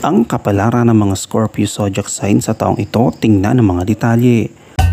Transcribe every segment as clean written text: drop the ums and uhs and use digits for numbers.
Ang kapalaran ng mga Scorpio zodiac sign sa taong ito, tingnan ang mga detalye.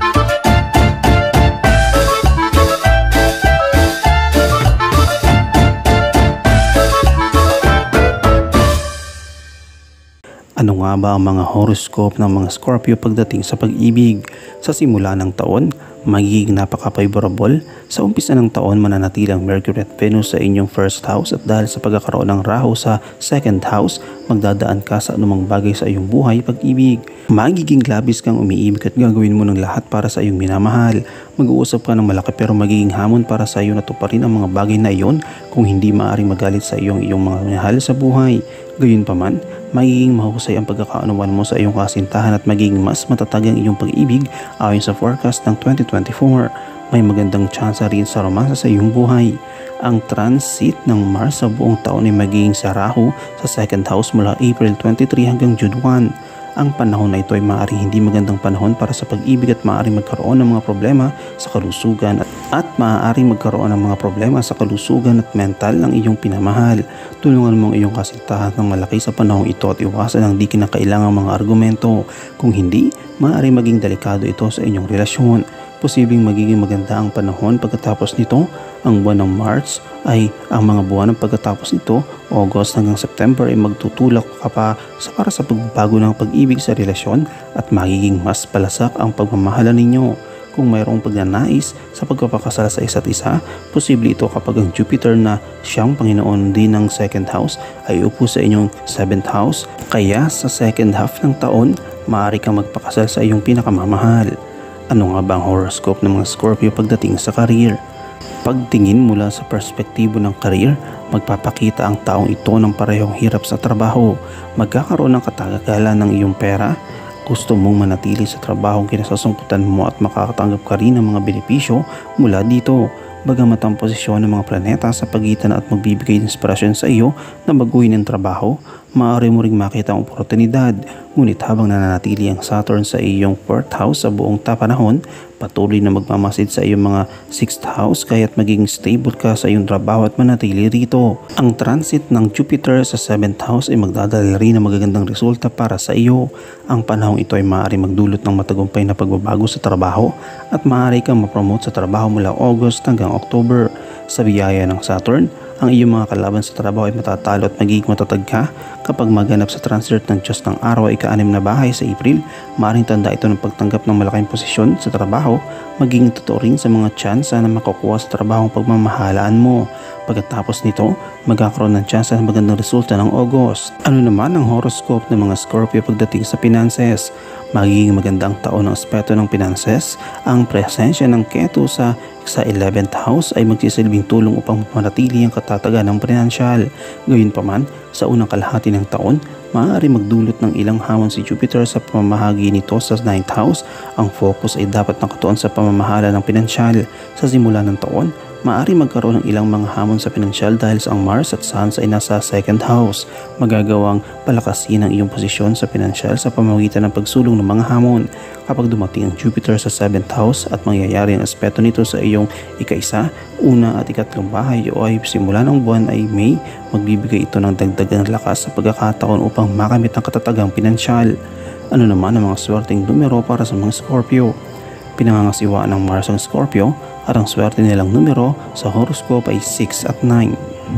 Ano nga ba ang mga horoscope ng mga Scorpio pagdating sa pag-ibig? Sa simula ng taon, magiging napaka-favorable. Sa umpisa ng taon, mananatili ang Mercury at Venus sa inyong first house at dahil sa pagkakaroon ng Rahu sa second house, magdadaan ka sa anumang bagay sa iyong buhay pag-ibig. Magiging labis kang umiibig at gagawin mo ng lahat para sa iyong minamahal. Mag-uusap ka ng malaki pero magiging hamon para sa iyo na tuparin ang mga bagay na iyon kung hindi maaaring magalit sa iyong mga mahal sa buhay. Gayunpaman, magiging mahusay ang pagkakaunawan mo sa iyong kasintahan at magiging mas matatag ang iyong pag-ibig ayon sa forecast ng 2024. May magandang tsansa rin sa romansa sa iyong buhay. Ang transit ng Mars sa buong taon ay magiging sa Rahu sa second house mula April 23 hanggang June 1. Ang panahon na ito ay maaaring hindi magandang panahon para sa pag-ibig at maaaring magkaroon ng mga problema sa kalusugan at maaaring magkaroon ng mga problema sa kalusugan at mental ng iyong pinamahal. Tulungan mo ang iyong kasintahan ng malaki sa panahong ito at iwasan ang di kinakailangang mga argumento. Kung hindi, maaaring maging delikado ito sa inyong relasyon. Posibleng magiging maganda ang panahon pagkatapos nito. Ang buwan ng March ay ang mga buwan ng pagkatapos nito, August hanggang September ay magtutulak ka pa para sa pagbabago ng pag-ibig sa relasyon at magiging mas palasak ang pagmamahalan ninyo. Kung mayroong pagnanais sa pagpapakasal sa isa't isa, posible ito kapag ang Jupiter na siyang Panginoon din ng second house ay upo sa inyong 7th house. Kaya sa second half ng taon, maaari kang magpakasal sa iyong pinakamamahal. Ano nga ba ang horoscope ng mga Scorpio pagdating sa career? Pagtingin mula sa perspektibo ng career, magpapakita ang taong ito ng parehong hirap sa trabaho. Magkakaroon ng katagalan ng iyong pera. Gusto mong manatili sa trabahong kinasasangkutan mo at makakatanggap ka rin ng mga benepisyo mula dito. Bagamat ang posisyon ng mga planeta sa pagitan at magbibigay ng inspirasyon sa iyo na baguhin ang trabaho, maaari mo ring makita ang oportunidad. Ngunit habang nananatili ang Saturn sa iyong 4th house sa buong panahon, patuloy na magmamasid sa iyong mga 6th house kaya't magiging stable ka sa iyong trabaho at manatili rito. Ang transit ng Jupiter sa 7th house ay magdadala rin ng magagandang resulta para sa iyo. Ang panahong ito ay maaari magdulot ng matagumpay na pagbabago sa trabaho at maaari kang mapromote sa trabaho mula August hanggang October. Sa biyaya ng Saturn, ang iyong mga kalaban sa trabaho ay matatalo at magiging matatag ka. Kapag maganap sa transit ng Diyos ng araw ay ika-6 na bahay sa April, maaaring tanda ito ng pagtanggap ng malaking posisyon sa trabaho, magiging totoo rin sa mga tsansa na makukuha sa trabahong pagmamahalaan mo. Pagkatapos nito, magkakaroon ng tsansa ng magandang resulta ng August. Ano naman ang horoscope ng mga Scorpio pagdating sa finances? Magiging magandang taon ng aspeto ng finances. Ang presensya ng Ketu sa 11th house ay magsisilbing tulong upang manatili ang katatagan ng pinansyal. Gayunpaman, sa unang kalahati ng taon, maaari magdulot ng ilang hamon si Jupiter sa pamamahagi nito sa 9th house. Ang focus ay dapat nakatuon sa pamamahala ng pinansyal. Sa simula ng taon, maaari magkaroon ng ilang mga hamon sa pinansyal dahil sa ang Mars at Sun ay nasa 2nd house. Magagawang palakasin ang iyong posisyon sa pinansyal sa pamamagitan ng pagsulong ng mga hamon. Kapag dumating ang Jupiter sa 7th house at mangyayari ang aspeto nito sa iyong ika-1, una at ikatlong bahay o ay simula ng buwan ay May, magbibigay ito ng dagdagang lakas sa pagkakataon upang makamit ang katatagang pinansyal. Ano naman ang mga swerteng numero para sa mga Scorpio? Pinangangasiwaan ng Mars ang Scorpio at ang swerte nilang numero sa horoscope ay 6 at 9.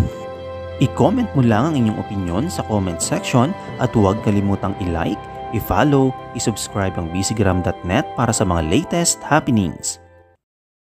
I-comment mo lang ang inyong opinion sa comment section at huwag kalimutang i-like, i-follow, i-subscribe ang bcgram.net para sa mga latest happenings.